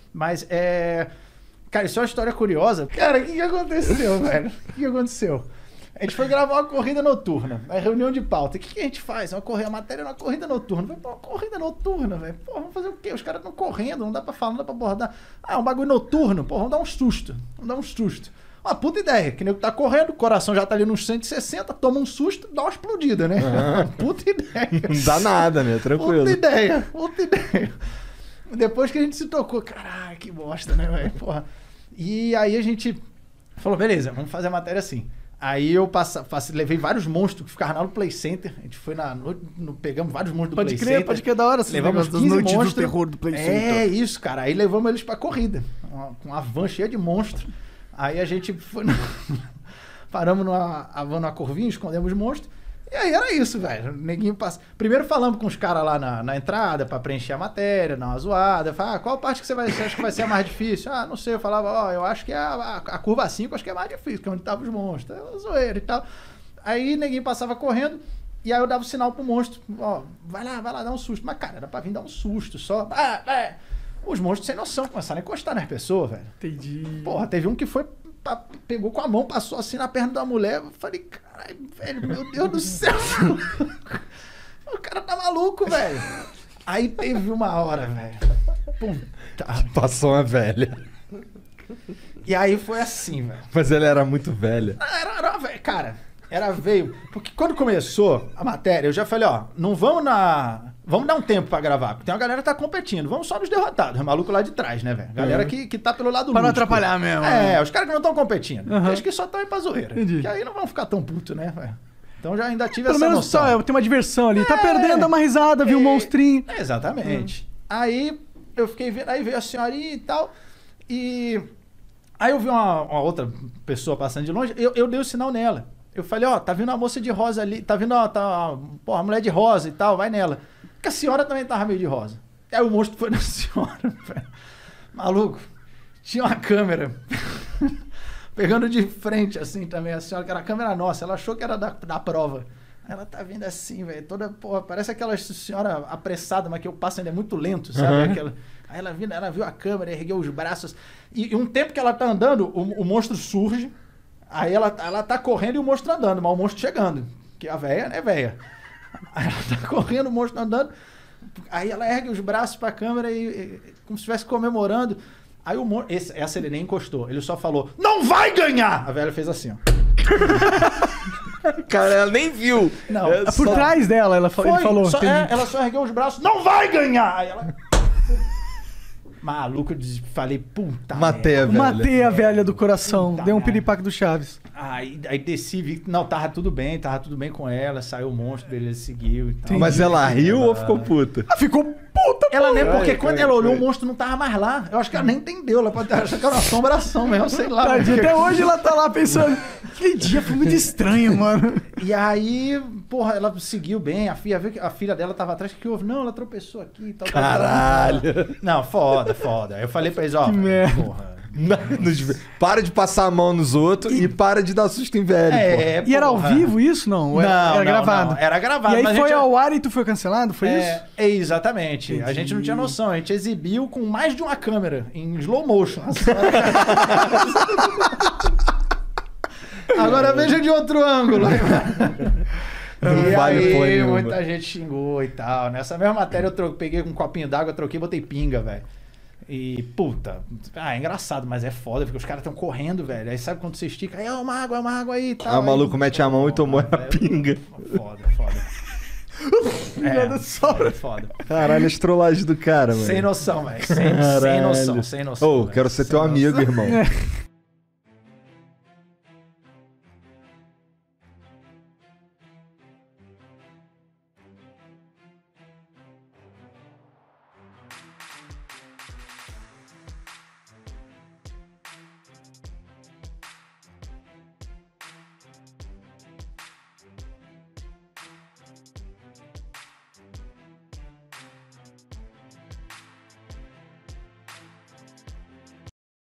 Mas cara, isso é uma história curiosa. Cara, o que aconteceu, velho? O que aconteceu? A gente foi gravar uma corrida noturna. Aí, reunião de pauta. O que a gente faz? A matéria é uma corrida noturna. Falei, pô, corrida noturna, velho. Pô, vamos fazer o quê? Os caras estão correndo, não dá pra falar, não dá pra abordar. Ah, é um bagulho noturno. Pô, vamos dar um susto. Uma puta ideia. Que nem que tá correndo, o coração já tá ali nos 160, toma um susto, dá uma explodida, né? Puta ideia. Não dá nada, né? Tranquilo. Puta ideia. Depois que a gente se tocou, caralho, que bosta, né, velho? Porra. E aí a gente falou, beleza, vamos fazer a matéria assim. Aí eu levei vários monstros que ficavam lá no Play Center. A gente foi pegamos vários monstros do Play Center. Pode crer, da hora. Levamos 15 monstros. Do terror do Play Center. É isso, cara. Aí levamos eles pra corrida. Com uma van cheia de monstros. Aí a gente foi... Paramos numa curvinha, escondemos os monstros. E aí era isso, velho. O neguinho passa. Primeiro falamos com os caras lá na entrada pra preencher a matéria, dar uma zoada. Falava, qual parte que você acha que vai ser a mais difícil? Não sei. Eu falava, eu acho que a curva 5 acho que é mais difícil, que é onde estavam os monstros. Zoeira e tal. Aí o neguinho passava correndo, e aí eu dava o sinal pro monstro. Vai lá, dá um susto. Mas, cara, era pra vir dar um susto só. Os monstros sem noção começaram a encostar nas pessoas, velho. Entendi. Porra, teve um que foi... Pegou com a mão, passou assim na perna da mulher. Eu falei, caralho, velho, meu Deus do céu. O cara tá maluco, velho. Aí teve uma hora, velho. Passou uma velha. E aí foi assim, velho. Mas ela era muito velha. Era velho, cara. Veio. Porque quando começou a matéria, eu já falei, não vamos Vamos dar um tempo pra gravar, porque tem uma galera que tá competindo. Vamos só nos derrotados, o maluco lá de trás, né, velho? Galera que tá pelo lado pra lúdico. não atrapalhar mesmo. Os caras que não estão competindo. Eles que só estão aí pra zoeira. Entendi. Que aí não vão ficar tão putos, né, velho? Então já ainda tive Pelo essa menos noção. só, tem uma diversão ali. Tá perdendo, dá uma risada, viu um monstrinho. Exatamente. Aí eu fiquei vendo, aí veio a senhorinha e tal, e aí eu vi uma outra pessoa passando de longe, eu dei o sinal nela. Eu falei, tá vindo a moça de rosa ali, tá vindo a mulher de rosa e tal, vai nela. Porque a senhora também tava meio de rosa. Aí o monstro foi na senhora, velho. Maluco, tinha uma câmera pegando de frente, assim, também, a senhora, que era a câmera nossa, ela achou que era da prova. Ela tá vindo assim, velho, toda, porra, parece aquela senhora apressada, mas que o passo ainda é muito lento, sabe? Aí ela viu a câmera, ergueu os braços, e um tempo que ela tá andando, o monstro surge, aí ela tá correndo e o monstro andando, mas o monstro chegando, que a véia, né, véia? Aí ela tá correndo, o monstro andando, aí ela ergue os braços pra câmera e como se estivesse comemorando. Aí o monstro, essa ele nem encostou, ele só falou, não vai ganhar! A velha fez assim, ó. Cara, ela nem viu. Não, por trás dela, ele falou. Ela só ergueu os braços, não vai ganhar! Aí ela... Maluco, eu falei, puta Matei merda. Matei a velha do coração. Puta Deu um merda. piripaque do Chaves. Aí desci, vi que não, tava tudo bem com ela, saiu o monstro, beleza, seguiu e tal. Mas ela riu ou ficou puta? Ficou puta, Ela nem, porque quando ela olhou, o monstro não tava mais lá. Eu acho que ela nem entendeu, ela pode achar que era uma assombração mesmo, sei lá. Tadinha, até hoje ela tá lá pensando, aquele dia foi muito estranho, mano. E aí, porra, ela seguiu bem, a filha dela tava atrás, que houve? Não, ela tropeçou aqui e tal. Caralho. Não, foda. Aí eu falei pra eles, Que merda. porra... Para de passar a mão nos outros e para de dar susto em velho. E era ao vivo isso, não? Não, era gravado? Não, era gravado. E aí mas foi a gente... ao ar e tu foi cancelado? Foi isso? Exatamente. Entendi. A gente não tinha noção. A gente exibiu com mais de uma câmera, em slow motion. Agora veja de outro ângulo. E aí muita gente xingou e tal. Nessa mesma matéria eu peguei um copinho d'água, troquei e botei pinga, velho. E, puta, é engraçado, mas é foda, porque os caras estão correndo, velho. Aí sabe quando você estica, aí é uma água aí e tal. Aí o maluco mete a mão e tomou a pinga. Foda. Foda. Caralho, as trollagens do cara, mano. Sem noção, velho. Sem noção. Ô, quero ser teu amigo, irmão.